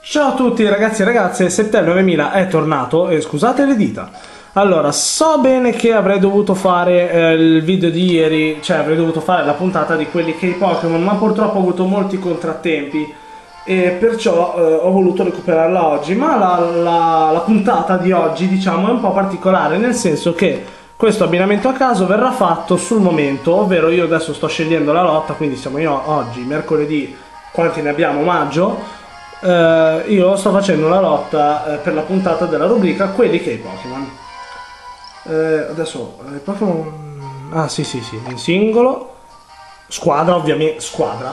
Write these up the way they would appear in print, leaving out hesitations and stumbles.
Ciao a tutti ragazzi e ragazze, Septel 9000 è tornato e scusate le dita. Allora, so bene che avrei dovuto fare il video di ieri, cioè avrei dovuto fare la puntata di quelli che i Pokémon, ma purtroppo ho avuto molti contrattempi e perciò ho voluto recuperarla oggi. Ma la puntata di oggi, diciamo, è un po' particolare, nel senso che questo abbinamento a caso verrà fatto sul momento, ovvero io adesso sto scegliendo la lotta, quindi siamo io oggi, mercoledì, quanti ne abbiamo? Maggio. Io sto facendo la lotta per la puntata della rubrica quelli che i Pokémon. Adesso i Pokémon. Ah, sì, in singolo. Squadra, ovviamente. Squadra.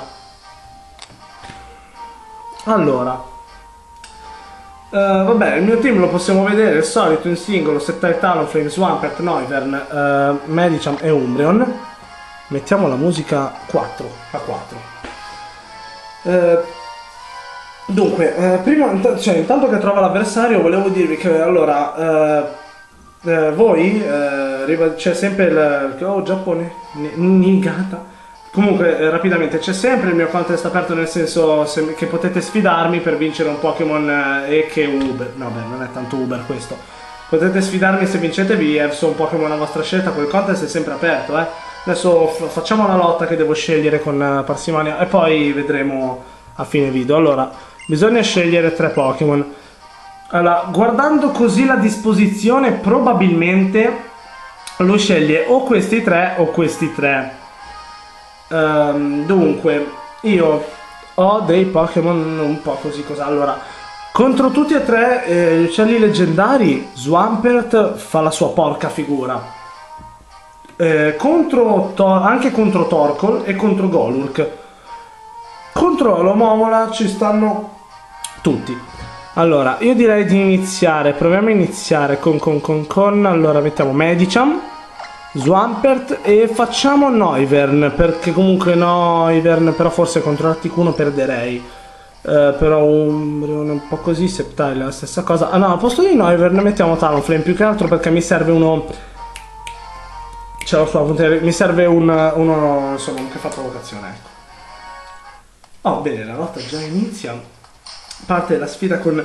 Allora. Vabbè, il mio team lo possiamo vedere. Il solito in singolo: Sceptile, Talonflame, Swampert, Noivern, Medicham e Umbreon. Mettiamo la musica 4 a 4. Dunque, prima, intanto che trova l'avversario, volevo dirvi che allora voi c'è sempre il oh Giappone Niigata. Comunque rapidamente c'è sempre il mio contest aperto, nel senso che potete sfidarmi per vincere un Pokémon e che Uber. No, beh, non è tanto Uber questo. Potete sfidarmi, se vincete vi verso un Pokémon a vostra scelta. Quel contest è sempre aperto, Adesso facciamo la lotta che devo scegliere con parsimonia e poi vedremo a fine video. Allora, bisogna scegliere 3 Pokémon. Allora, guardando così la disposizione, probabilmente lui sceglie o questi 3 o questi 3. Dunque, io ho dei Pokémon un po' così cosa. Allora, contro tutti e 3 gli uccelli leggendari, Swampert fa la sua porca figura. Anche contro Torkoal e contro Golurk. Contro l'Omomola ci stanno tutti. Allora, io direi di iniziare. Proviamo a iniziare con allora mettiamo Medicham, Swampert e facciamo Noivern, perché comunque Noivern, però forse contro Articuno perderei. Però un po' così, Sceptile è la stessa cosa. Ah no, al posto di Noivern mettiamo Talonflame, più che altro perché mi serve uno. Ce l'ho sulla punta, mi serve uno insomma che fa provocazione, ecco. Oh, bene, la lotta già inizia. Parte la sfida con.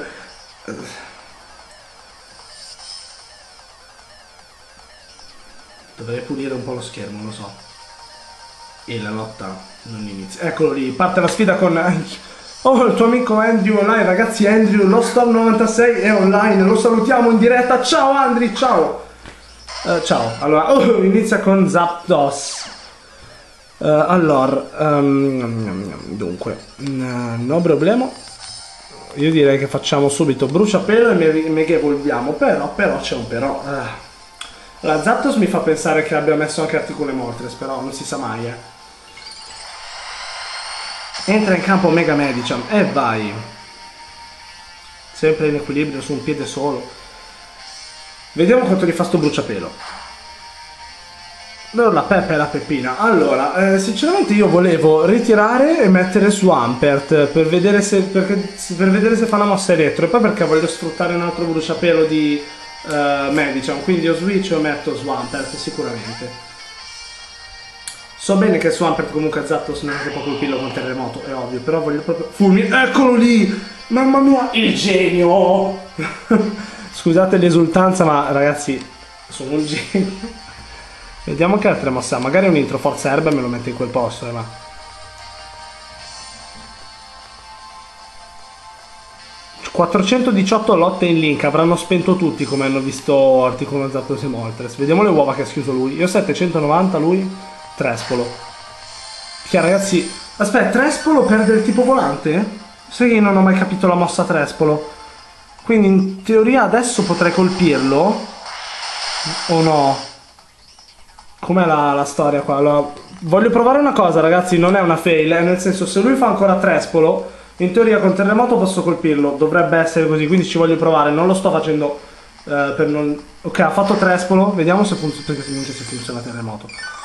Dovrei pulire un po' lo schermo, lo so. E la lotta non inizia. Eccolo lì, parte la sfida con. Oh, il tuo amico Andrew online, ragazzi. Andrew, lo Storm 96 è online, lo salutiamo in diretta. Ciao Andrew, ciao. Ciao, allora, inizia con Zapdos. Allora, dunque, no problema. Io direi che facciamo subito bruciapelo e mega evolviamo. Però c'è un però. Allora, Zapdos mi fa pensare che abbia messo anche Articuno e Moltres, però non si sa mai, Entra in campo Mega Medicham e vai. Sempre in equilibrio su un piede solo. Vediamo quanto gli fa sto bruciapelo. Allora la Peppa e la Peppina. Allora, sinceramente io volevo ritirare e mettere Swampert per vedere se fa una mossa elettro, e poi perché voglio sfruttare un altro bruciapelo di Medicham, quindi io switch e metto Swampert sicuramente. So bene che Swampert comunque Zapdos non è che può colpirlo con terremoto, è ovvio, però voglio proprio. Fulmine, eccolo lì! Mamma mia, il genio! Scusate l'esultanza, ma ragazzi, sono un genio. Vediamo che altre mosse ha. Magari un intro forza erba e me lo mette in quel posto, ma. 418 lotte in link, avranno spento tutti come hanno visto Articuno, Zapdos e Moltres. Vediamo le uova che ha schiuso lui. Io 790, lui Trespolo. Che ragazzi. Aspetta, Trespolo perde il tipo volante? Sai che io non ho mai capito la mossa Trespolo. Quindi in teoria adesso potrei colpirlo. O no? Com'è la storia qua? Allora, voglio provare una cosa, ragazzi, non è una fail, nel senso, se lui fa ancora Trespolo, in teoria con terremoto posso colpirlo, dovrebbe essere così, quindi ci voglio provare, non lo sto facendo per non. Ok, ha fatto Trespolo, vediamo se funziona terremoto.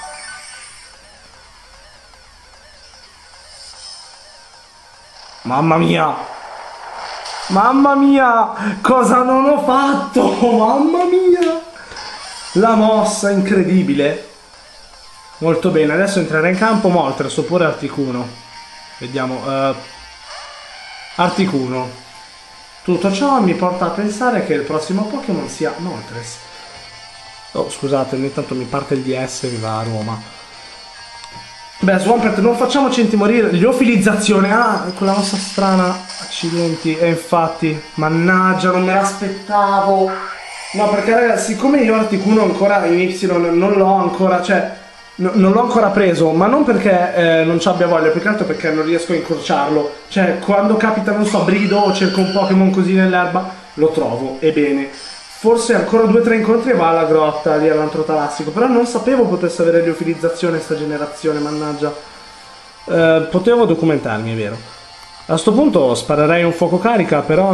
Mamma mia! Mamma mia! Cosa non ho fatto? Mamma mia! La mossa incredibile. Molto bene, adesso entrerà in campo Moltres oppure Articuno. Vediamo. Articuno. Tutto ciò mi porta a pensare che il prossimo Pokémon sia Moltres. Oh, scusate, ogni tanto mi parte il DS e mi va a Roma. Beh, Swampert, non facciamoci intimorire. Liofilizzazione, quella mossa strana. Accidenti, e infatti, mannaggia, non me l'aspettavo. No, perché ragazzi, siccome io Articuno ancora in Y non l'ho ancora, cioè, non l'ho ancora preso, ma non perché non ci abbia voglia, più che altro perché non riesco a incrociarlo. Cioè, quando capita, non so, brido o cerco un Pokémon così nell'erba, lo trovo, e bene. Forse ancora 2 o 3 incontri e va alla grotta lì all'antro talassico, però non sapevo potesse avere liofilizzazione sta generazione, mannaggia. Potevo documentarmi, è vero. A sto punto sparerei un fuoco carica, però...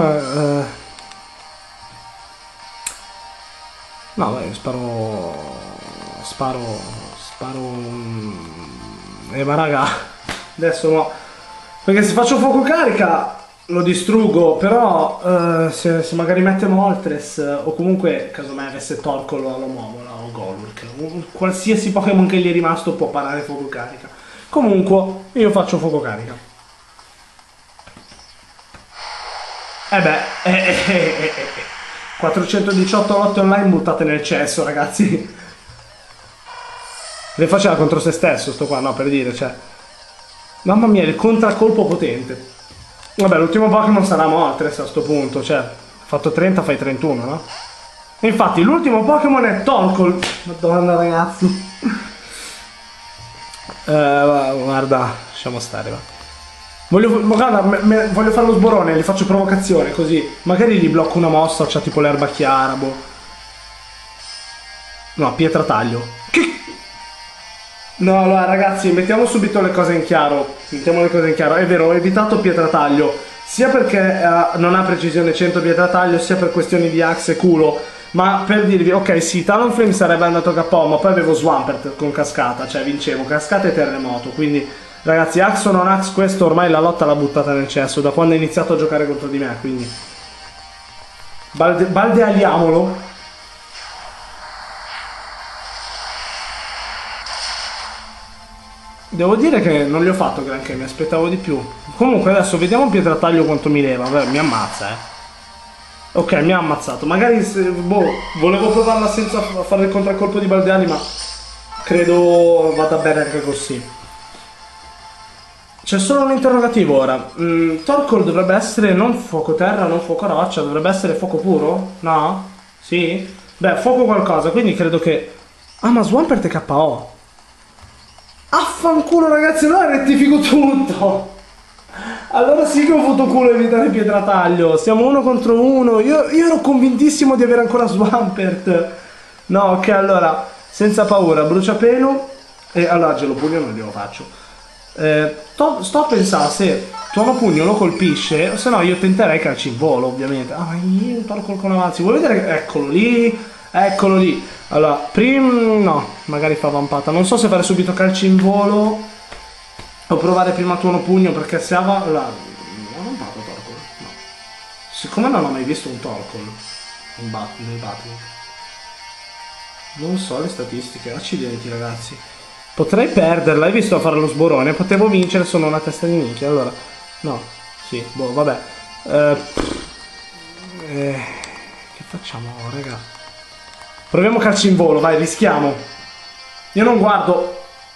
No, vai, sparo... ma raga, adesso no. Perché se faccio fuoco carica lo distruggo, però se magari mette Moltres o comunque casomai avesse Torkoal lo muovo, o Golurk, qualsiasi Pokémon che gli è rimasto può parare fuoco carica. Comunque io faccio fuoco carica. 418 lotte online buttate nel cesso, ragazzi. Le faceva contro se stesso sto qua, no, per dire, cioè. Mamma mia, il contraccolpo potente. Vabbè, l'ultimo Pokémon sarà Moltres a sto punto, cioè, fatto 30 fai 31, no? E infatti l'ultimo Pokémon è Torkoal. Madonna ragazzi. Guarda, lasciamo stare, va. Voglio fare lo sborone, gli faccio provocazione, così. Magari gli blocco una mossa, c'ha tipo l'erba chiara, boh. No, pietra taglio. No, allora ragazzi, mettiamo subito le cose in chiaro. Mettiamo le cose in chiaro. È vero, ho evitato pietrataglio, sia perché non ha precisione 100 pietrataglio, sia per questioni di axe e culo. Ma per dirvi, ok, sì, Talonflame sarebbe andato KO, ma poi avevo Swampert con cascata, cioè vincevo cascata e terremoto. Quindi, ragazzi, axe o non axe, questo ormai la lotta l'ha buttata nel cesso da quando ha iniziato a giocare contro di me, quindi baldealiamolo. Devo dire che non gli ho fatto granché, mi aspettavo di più. Comunque adesso vediamo pietrataglio quanto mi leva. Vabbè, mi ammazza, Ok, mi ha ammazzato. Magari, boh, volevo provarla senza fare il contraccolpo di Baldeani, ma credo vada bene anche così. C'è solo un interrogativo ora. Torkoal dovrebbe essere non fuoco terra, non fuoco roccia, dovrebbe essere fuoco puro? No? Sì? Beh, fuoco qualcosa, quindi credo che... Ah, ma Swampert è KO. Affanculo ragazzi, allora rettifico tutto. Allora sì che ho avuto culo a evitare pietrataglio. Siamo 1 contro 1. Io ero convintissimo di avere ancora Swampert. No, ok, allora, senza paura, bruciapelo. E allora gelo pugno non glielo faccio. Sto a pensare se tuono pugno lo colpisce, o se no io tenterei calci in volo, ovviamente. Ah, io Torkoal con avanzi. Vuoi vedere? Eccolo lì. Eccolo lì. Allora, no, magari fa vampata. Non so se fare subito calci in volo o provare prima tuono pugno, perché se ha vampato Torkoal? No. Siccome non ho mai visto un Torkoal nei battling, non so le statistiche. Accidenti ragazzi. Potrei perderla, hai visto a fare lo sborone? Potevo vincere, sono una testa di minchia. Allora, no, sì, boh, vabbè. Che facciamo, raga? Proviamo calci in volo, vai, rischiamo. Io non guardo.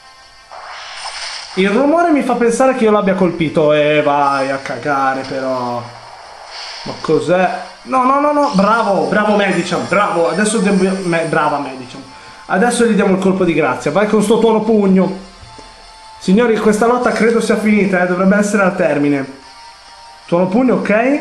Il rumore mi fa pensare che io l'abbia colpito. Vai a cagare però. Ma cos'è? No, no, no, no. Bravo, bravo Medicham, bravo. Adesso brava Medicham. Adesso gli diamo il colpo di grazia. Vai con sto tuono pugno. Signori, questa lotta credo sia finita, dovrebbe essere al termine. Tuono pugno, ok.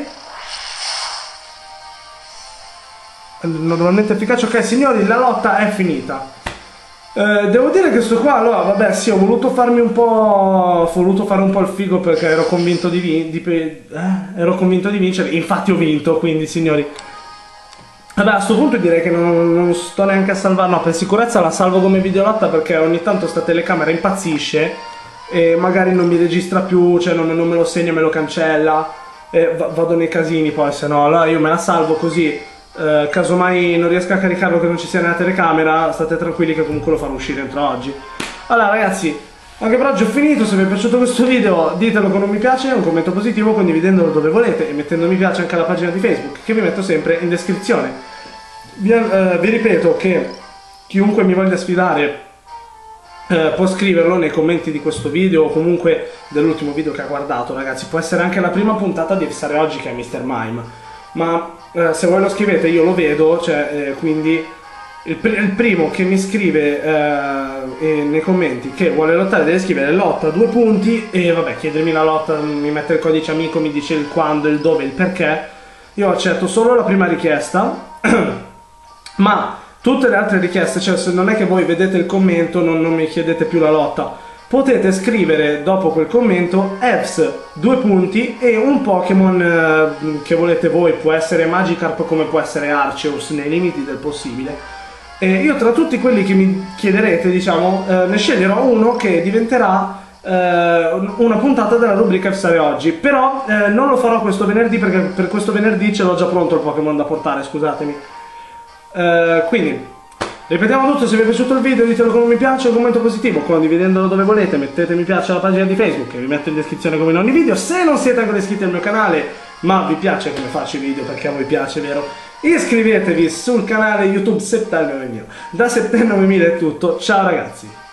Normalmente efficace, ok signori, la lotta è finita. Devo dire che sto qua, allora, vabbè, sì, ho voluto farmi un po'. Ho voluto fare un po' il figo perché ero convinto di vincere. Infatti ho vinto, quindi signori. Vabbè, a sto punto direi che non sto neanche a salvare. No, per sicurezza la salvo come videolotta perché ogni tanto sta telecamera impazzisce e magari non mi registra più, cioè non me lo segna, me lo cancella. E vado nei casini poi, se no, allora io me la salvo così. Casomai non riesco a caricarlo che non ci sia nella telecamera, state tranquilli che comunque lo farò uscire entro oggi. Allora ragazzi, Anche per oggi ho finito, se vi è piaciuto questo video ditelo con un mi piace, un commento positivo, condividendolo dove volete e mettendo mi piace anche alla pagina di Facebook che vi metto sempre in descrizione. Vi ripeto che chiunque mi voglia sfidare può scriverlo nei commenti di questo video o comunque dell'ultimo video che ha guardato, ragazzi. Può essere anche la prima puntata di Fissare Oggi che è Mr. Mime, ma se voi lo scrivete io lo vedo, cioè, quindi il primo che mi scrive nei commenti che vuole lottare deve scrivere lotta 2 punti e vabbè, chiedermi la lotta, mi mette il codice amico, mi dice il quando, il dove, il perché. Io accetto solo la prima richiesta ma tutte le altre richieste, cioè se non è che voi vedete il commento non mi chiedete più la lotta, potete scrivere dopo quel commento EVS 2 punti e un Pokémon che volete voi, può essere Magikarp come può essere Arceus nei limiti del possibile. E io tra tutti quelli che mi chiederete, diciamo, ne sceglierò uno che diventerà una puntata della rubrica Fissare Oggi, però non lo farò questo venerdì perché per questo venerdì ce l'ho già pronto il Pokémon da portare, scusatemi. Quindi ripetiamo tutto, se vi è piaciuto il video ditelo con un mi piace, un commento positivo, condividendolo dove volete, mettete mi piace alla pagina di Facebook che vi metto in descrizione come in ogni video. Se non siete ancora iscritti al mio canale ma vi piace come faccio i video, perché a voi piace, vero? Iscrivetevi sul canale YouTube Settembre Mio. Da Settembre 2000 è tutto, ciao ragazzi!